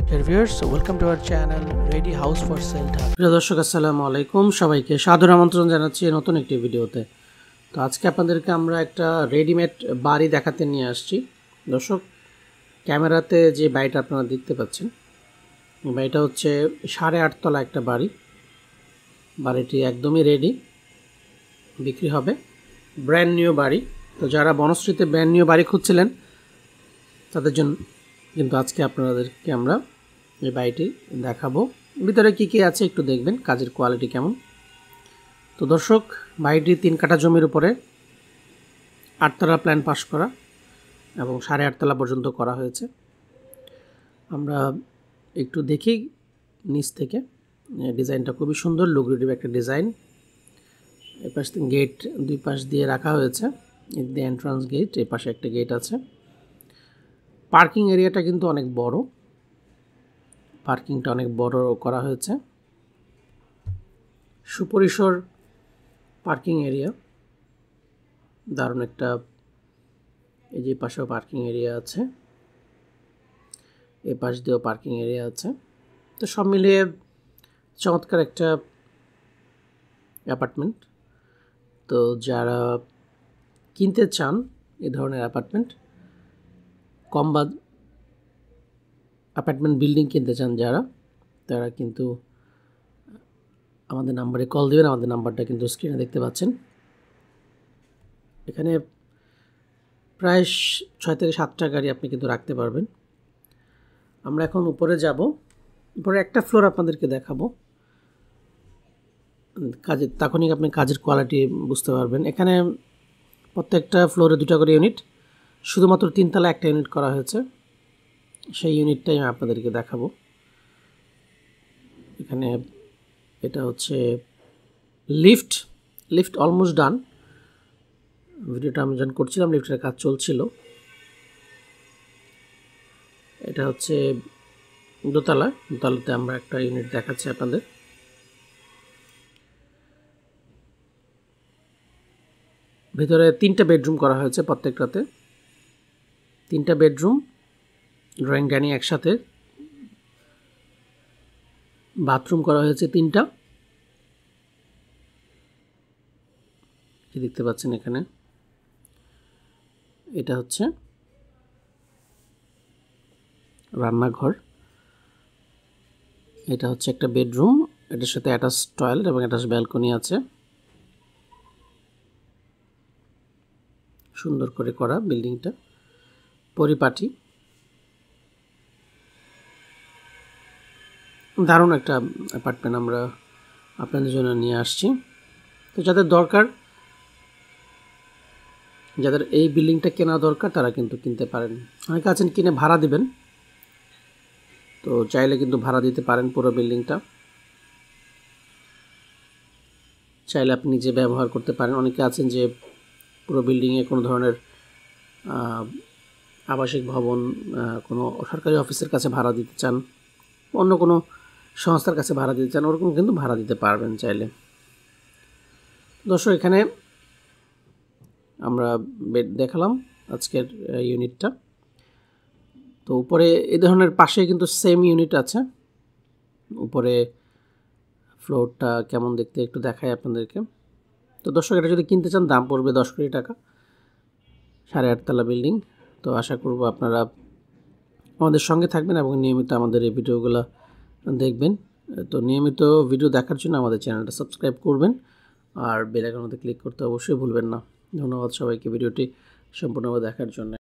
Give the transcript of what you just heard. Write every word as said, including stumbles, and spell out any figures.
Viewers, welcome to our channel Ready House for Sale Dhaka. প্রিয় দর্শক আসসালামু আলাইকুম, সবাইকে সাদর আমন্ত্রণ জানাচ্ছি নতুন একটি ভিডিওতে। তো আজকে আপনাদেরকে আমরা একটা রেডিমেড বাড়ি দেখাতে নিয়ে আসছি। দর্শক, ক্যামেরাতে যে বাড়িটা আপনারা দেখতে পাচ্ছেন, এই বাড়িটা হচ্ছে সাড়ে আট তলা একটা বাড়ি। বাড়িটি একদমই রেডি, বিক্রি হবে, ব্র্যান্ড নিউ বাড়ি। তো যারা বনশ্রীতে ব্র্যান্ড নিউ বাড়ি খুঁজছিলেন তাদের জন্য কিন্তু আজকে আপনাদেরকে আমরা এই বাড়িটি দেখাবো। ভিতরে কী কী আছে একটু দেখবেন, কাজের কোয়ালিটি কেমন। তো দর্শক, বাড়িটি তিন কাঠা জমির উপরে আটতলা প্ল্যান পাস করা এবং সাড়ে আটতলা পর্যন্ত করা হয়েছে। আমরা একটু দেখি নিচ থেকে, ডিজাইনটা খুবই সুন্দর, লুক্রেটিভ একটা ডিজাইন। এ পাশ থেকে গেট দুই পাশ দিয়ে রাখা হয়েছে, এর দিয়ে এন্ট্রান্স গেট, এ পাশে একটা গেট আছে। পার্কিং এরিয়াটা কিন্তু অনেক বড়, পার্কিংটা অনেক বড় করা হয়েছে, সুপরিসর পার্কিং এরিয়া, দারুণ একটা। এই যে পাশেও পার্কিং এরিয়া আছে, এ পাশ দিয়েও পার্কিং এরিয়া আছে। তো সব মিলিয়ে চমৎকার একটা অ্যাপার্টমেন্ট। তো যারা কিনতে চান এ ধরনের অ্যাপার্টমেন্ট, কম বা অ্যাপার্টমেন্ট বিল্ডিং কিনতে চান যারা, তারা কিন্তু আমাদের নাম্বারে কল দেবেন। আমাদের নাম্বারটা কিন্তু স্ক্রিনে দেখতে পাচ্ছেন। এখানে প্রায় ছয় থেকে সাতটা গাড়ি আপনি কিন্তু রাখতে পারবেন। আমরা এখন উপরে যাব, উপরে একটা ফ্লোর আপনাদেরকে দেখাবো। কাজের তখনই আপনি কাজের কোয়ালিটি বুঝতে পারবেন। এখানে প্রত্যেকটা ফ্লোরে দুটা করে ইউনিট, শুধুমাত্র তিনতলা একটা ইউনিট করা হয়েছে, সেই ইউনিটটাই আমি আপনাদেরকে দেখাবো। এখানে এটা হচ্ছে লিফট, লিফট অলমোস্ট ডান। ভিডিওটা আমি যখন করছিলাম লিফটের কাজ চলছিল। এটা হচ্ছে দোতলা, দোতলাতে আমরা একটা ইউনিট দেখাচ্ছি আপনাদের। ভিতরে তিনটা বেডরুম করা হয়েছে, প্রত্যেকটাতে তিনটা বেডরুম, ড্রয়িং ডাইনিং একসাথে, বাথরুম করা হয়েছে তিনটা, দেখতে পাচ্ছেন এখানে। এটা হচ্ছে রান্নাঘর, এটা হচ্ছে একটা বেডরুম, এটার সাথে অ্যাটাচ টয়লেট এবং অ্যাটাচ ব্যালকনি আছে। সুন্দর করে করা বিল্ডিংটা, পরিপাটি, দারুণ একটা অ্যাপার্টমেন্ট আমরা আপনাদের জন্য নিয়ে আসছি। তো যাদের দরকার, যাদের এই বিল্ডিংটা কেনা দরকার, তারা কিন্তু কিনতে পারেন। অনেকে আছেন কিনে ভাড়া দিবেন, তো চাইলে কিন্তু ভাড়া দিতে পারেন পুরো বিল্ডিংটা, চাইলে আপনি নিজে ব্যবহার করতে পারেন। অনেকে আছেন যে পুরো বিল্ডিংয়ে কোনো ধরনের আবাসিক ভবন, কোনো সরকারি অফিসের কাছে ভাড়া দিতে চান, অন্য কোনো সংস্থার কাছে ভাড়া দিতে চান, ওরকম কিন্তু ভাড়া দিতে পারবেন চাইলে। দর্শক, এখানে আমরা বেড দেখালাম আজকের ইউনিটটা। তো উপরে এই ধরনের পাশে কিন্তু সেম ইউনিট আছে। উপরে ফ্লোরটা কেমন দেখতে একটু দেখাই আপনাদেরকে। তো দর্শক, এটা যদি কিনতে চান দাম পড়বে দশ কোটি টাকা, সাড়ে আটতলা বিল্ডিং। তো আশা করব আপনারা আমাদের সঙ্গে থাকবেন এবং নিয়মিত আমাদের এই ভিডিওগুলো দেখবেন। তো নিয়মিত ভিডিও দেখার জন্য আমাদের চ্যানেলটা সাবস্ক্রাইব করবেন আর বেল আইকনতে ক্লিক করতে অবশ্যই ভুলবেন না। ধন্যবাদ সবাইকে ভিডিওটি সম্পূর্ণভাবে দেখার জন্য।